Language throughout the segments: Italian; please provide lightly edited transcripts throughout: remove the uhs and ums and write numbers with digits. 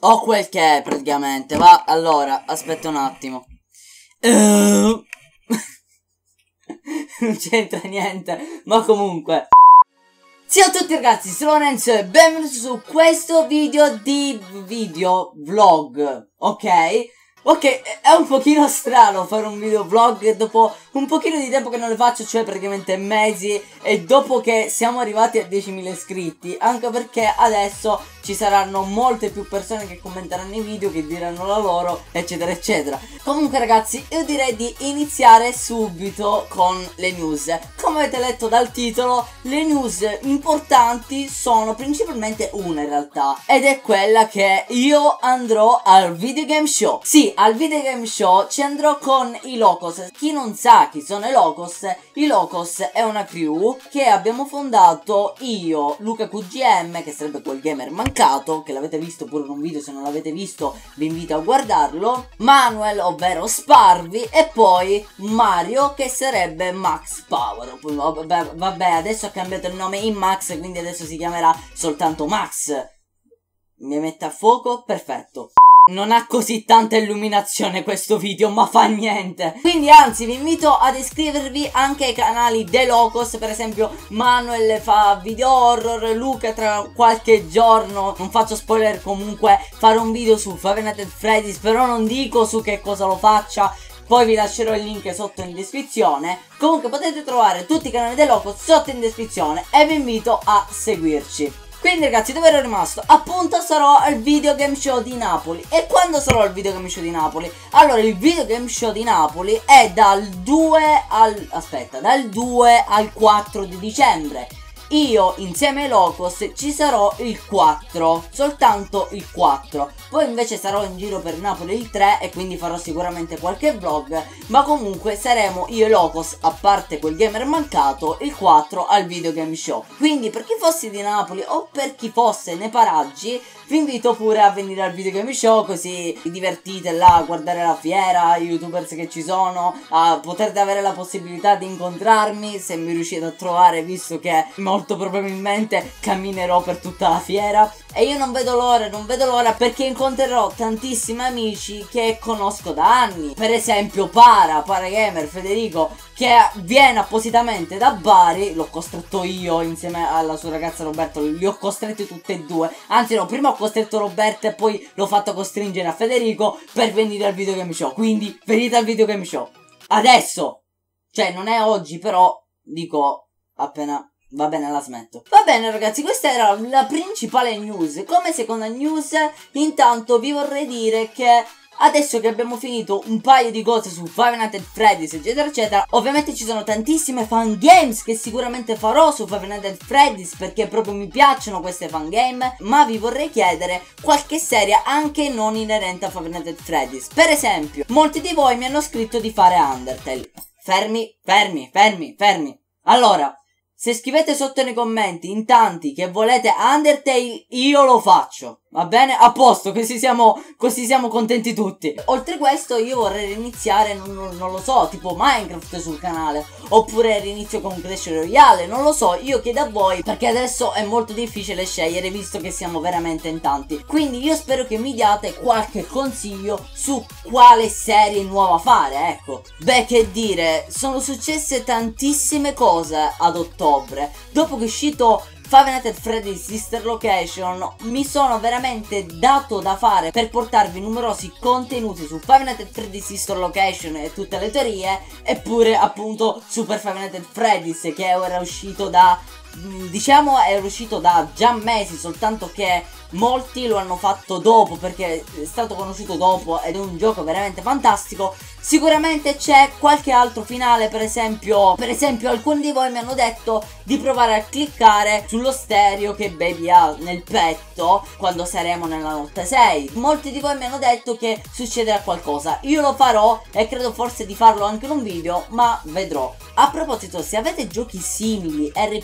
O quel che è praticamente. Va, allora, aspetta un attimo. Non c'entra niente, ma comunque. Ciao a tutti ragazzi, sono Renzo e benvenuti su questo video di vlog, ok? Ok, è un pochino strano fare un video vlog dopo un pochino di tempo che non le faccio, cioè praticamente mesi, e dopo che siamo arrivati a 10.000 iscritti, anche perché adesso ci saranno molte più persone che commenteranno i video, che diranno la loro, eccetera eccetera. Comunque ragazzi, io direi di iniziare subito con le news. Come avete letto dal titolo, le news importanti sono principalmente una in realtà, ed è quella che io andrò al Video Game Show. Sì, al Video Game Show ci andrò con i Locos. Chi non sa chi sono i Locos è una crew che abbiamo fondato io, Luca QGM, che sarebbe quel gamer mancato, che l'avete visto pure in un video. Se non l'avete visto vi invito a guardarlo, Manuel, ovvero Sparvi, e poi Mario, che sarebbe Max Power. Vabbè, adesso ha cambiato il nome in Max, quindi adesso si chiamerà soltanto Max. Mi mette a fuoco? Perfetto. Non ha così tanta illuminazione questo video, ma fa niente. Quindi anzi vi invito ad iscrivervi anche ai canali dei Locos. Per esempio Manuel fa video horror, Luca tra qualche giorno, non faccio spoiler, comunque farò un video su Five Nights at Freddy's, però non dico su che cosa lo faccia. Poi vi lascerò il link sotto in descrizione. Comunque potete trovare tutti i canali dei Locos sotto in descrizione e vi invito a seguirci. Quindi ragazzi, dove ero rimasto? Appunto, sarò al Video Game Show di Napoli. E quando sarò al Video Game Show di Napoli? Allora, il Video Game Show di Napoli è dal 2 al 4 di dicembre. Io insieme ai Locos ci sarò il 4, soltanto il 4. Poi invece sarò in giro per Napoli il 3 e quindi farò sicuramente qualche vlog. Ma comunque saremo io e Locos, a parte quel gamer mancato, il 4 al Video Game Show. Quindi per chi fosse di Napoli o per chi fosse nei paraggi, vi invito pure a venire al Video Game Show, così vi divertite là a guardare la fiera, i youtubers che ci sono, potete avere la possibilità di incontrarmi se mi riuscite a trovare, visto che molto probabilmente camminerò per tutta la fiera. E io non vedo l'ora perché incontrerò tantissimi amici che conosco da anni. Per esempio Paragamer Federico, che viene appositamente da Bari. L'ho costretto io insieme alla sua ragazza Roberto, li ho costretti tutti e due. Anzi no, prima ho costretto Roberto e poi l'ho fatto costringere a Federico per venire al Video Game Show. Quindi venite al Video Game Show adesso. Cioè non è oggi, però dico appena va bene, la smetto. Va bene ragazzi, questa era la principale news. Come seconda news, intanto vi vorrei dire che adesso che abbiamo finito un paio di cose su Five Nights at Freddy's eccetera eccetera, ovviamente ci sono tantissime fan games che sicuramente farò su Five Nights at Freddy's, perché proprio mi piacciono queste fan game. Ma vi vorrei chiedere qualche serie anche non inerente a Five Nights at Freddy's. Per esempio, molti di voi mi hanno scritto di fare Undertale. Fermi. Allora, se scrivete sotto nei commenti in tanti che volete Undertale, io lo faccio. Va bene? A posto, così siamo contenti tutti. Oltre a questo io vorrei iniziare, non lo so, tipo Minecraft sul canale, oppure rinizio con Clash Royale, non lo so, io chiedo a voi, perché adesso è molto difficile scegliere visto che siamo veramente in tanti. Quindi io spero che mi diate qualche consiglio su quale serie nuova fare, ecco. Beh, che dire, sono successe tantissime cose ad ottobre. Dopo che è uscito Five Nights at Freddy's Sister Location, mi sono veramente dato da fare per portarvi numerosi contenuti su Five Nights at Freddy's Sister Location e tutte le teorie, eppure appunto Super Five Nights at Freddy's, che era uscito da, diciamo, era uscito da già mesi, soltanto che molti lo hanno fatto dopo perché è stato conosciuto dopo ed è un gioco veramente fantastico. Sicuramente c'è qualche altro finale, per esempio alcuni di voi mi hanno detto di provare a cliccare sullo stereo che Baby ha nel petto quando saremo nella notte 6. Molti di voi mi hanno detto che succederà qualcosa. Io lo farò e credo forse di farlo anche in un video, ma vedrò. A proposito, se avete giochi simili RPG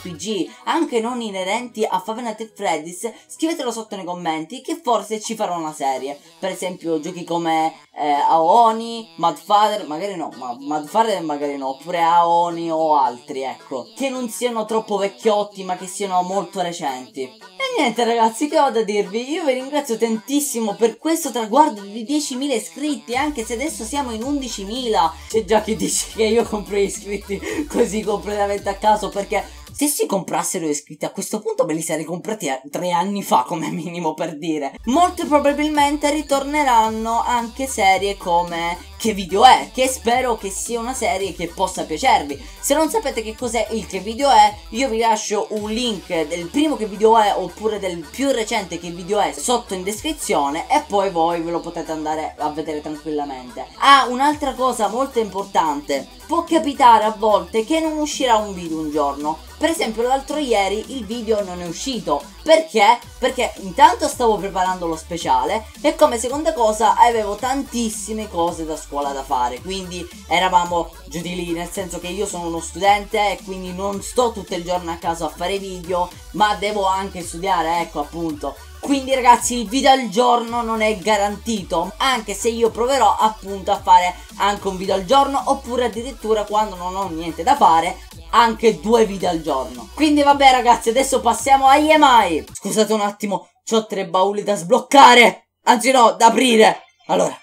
giochi anche non inerenti a Five Nights at Freddy's, scrivetelo sotto nei commenti che forse ci farò una serie. Per esempio giochi come Aoni, Madfather, magari no, ma Madfather magari no, oppure Aoni o altri, ecco, che non siano troppo vecchiotti ma che siano molto recenti. E niente ragazzi, che ho da dirvi? Io vi ringrazio tantissimo per questo traguardo di 10.000 iscritti, anche se adesso siamo in 11.000. C'è già chi dice che io compro iscritti così completamente a caso, perché se si comprassero iscritti a questo punto me li sarei comprati 3 anni fa come minimo, per dire. Molto probabilmente ritorneranno anche serie come Che Video È, che spero che sia una serie che possa piacervi. Se non sapete che cos'è il Che Video È, io vi lascio un link del primo Che Video È oppure del più recente Che Video È sotto in descrizione, e poi voi ve lo potete andare a vedere tranquillamente. Ah, un'altra cosa molto importante: può capitare a volte che non uscirà un video un giorno. Per esempio l'altro ieri il video non è uscito. Perché? Perché intanto stavo preparando lo speciale e come seconda cosa avevo tantissime cose da scuola da fare. Quindi eravamo giù di lì, nel senso che io sono uno studente e quindi non sto tutto il giorno a casa a fare video, ma devo anche studiare, ecco appunto. Quindi ragazzi, il video al giorno non è garantito, anche se io proverò appunto a fare anche un video al giorno, oppure addirittura quando non ho niente da fare anche 2 video al giorno. Quindi vabbè ragazzi, adesso passiamo agli EMI. Scusate un attimo, c'ho 3 bauli da sbloccare, anzi no, da aprire. Allora,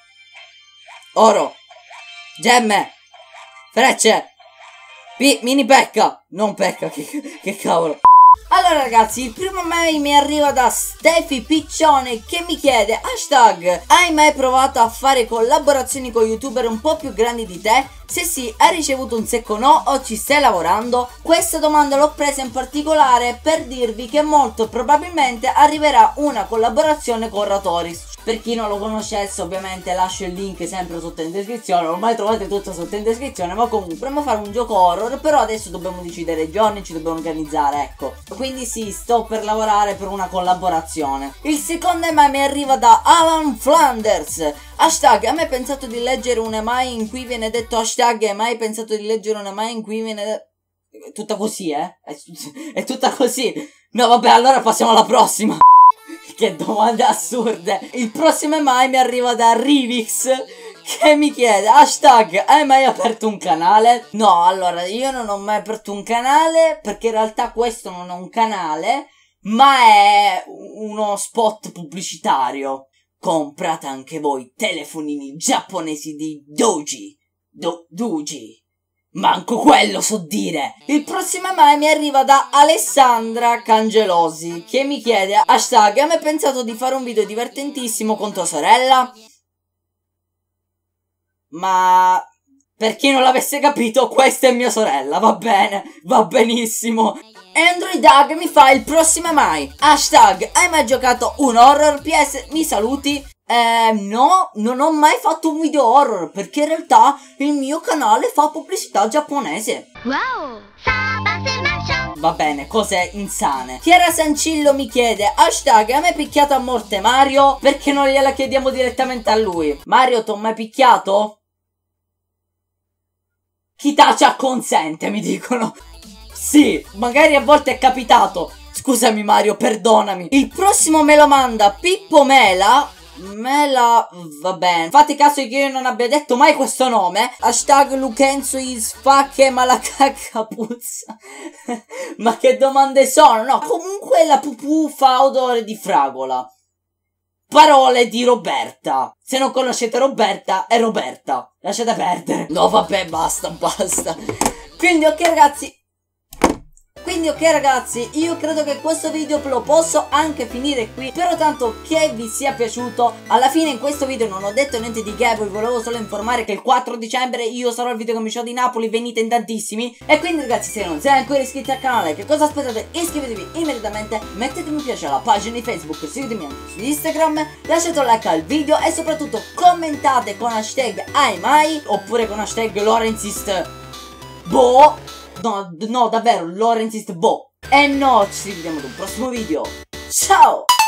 oro, gemme, frecce, mini pecca, non pecca, che cavolo. Allora ragazzi, il primo mail mi arriva da Steffi Piccione, che mi chiede: hashtag, hai mai provato a fare collaborazioni con youtuber un po' più grandi di te? Se sì, hai ricevuto un secco no o ci stai lavorando? Questa domanda l'ho presa in particolare per dirvi che molto probabilmente arriverà una collaborazione con Ratoris. Per chi non lo conoscesse, ovviamente lascio il link sempre sotto in descrizione. Ormai trovate tutto sotto in descrizione. Ma comunque dovremmo fare un gioco horror, però adesso dobbiamo decidere i giorni, ci dobbiamo organizzare, ecco. Quindi sì, sto per lavorare per una collaborazione. Il secondo email mi arriva da Alan Flanders. Hashtag, hai mai pensato di leggere un email in cui viene detto hashtag, hai mai pensato di leggere un email in cui viene tutta così, è tutta così. No vabbè, allora passiamo alla prossima. Che domande assurde. Il prossimo email mi arriva da Rivix, che mi chiede: hashtag, hai mai aperto un canale? No, allora, io non ho mai aperto un canale, perché in realtà questo non è un canale, ma è uno spot pubblicitario. Comprate anche voi telefonini giapponesi di Doji. Doji. Manco quello so dire. Il prossimo email mi arriva da Alessandra Cangelosi, che mi chiede: hashtag, hai mai pensato di fare un video divertentissimo con tua sorella? Ma per chi non l'avesse capito, questa è mia sorella, va bene, va benissimo. Android Dag mi fa il prossimo email. Hashtag, hai mai giocato un horror? PS, mi saluti? No, non ho mai fatto un video horror, perché in realtà il mio canale fa pubblicità giapponese. Wow! Va bene, cose insane. Chiara Sancillo mi chiede: hashtag, hai mai picchiato a morte Mario? Perché non gliela chiediamo direttamente a lui? Mario, t'ho mai picchiato? Chi tace acconsente, mi dicono. Sì, magari a volte è capitato. Scusami Mario, perdonami. Il prossimo me lo manda Pippo Mela. Va bene. Fate caso che io non abbia detto mai questo nome. Hashtag Lucenzo is fucking ma la cacca puzza. Ma che domande sono? No, comunque la pupù fa odore di fragola. Parole di Roberta. Se non conoscete Roberta, è Roberta. Lasciate perdere. No vabbè, basta. Quindi ok ragazzi, io credo che questo video lo posso anche finire qui. Spero tanto che vi sia piaciuto. Alla fine in questo video non ho detto niente di che, vi volevo solo informare che il 4 dicembre io sarò al video come show di Napoli, venite in tantissimi. E quindi ragazzi, se non siete ancora iscritti al canale, che cosa aspettate? Iscrivetevi immediatamente, mettete mi piace alla pagina di Facebook, seguitemi anche su Instagram, lasciate un like al video e soprattutto commentate con hashtag AIMAI oppure con hashtag Lorenzist Boh. No, davvero, Lorenzist Boh. E no, ci vediamo ad un prossimo video. Ciao!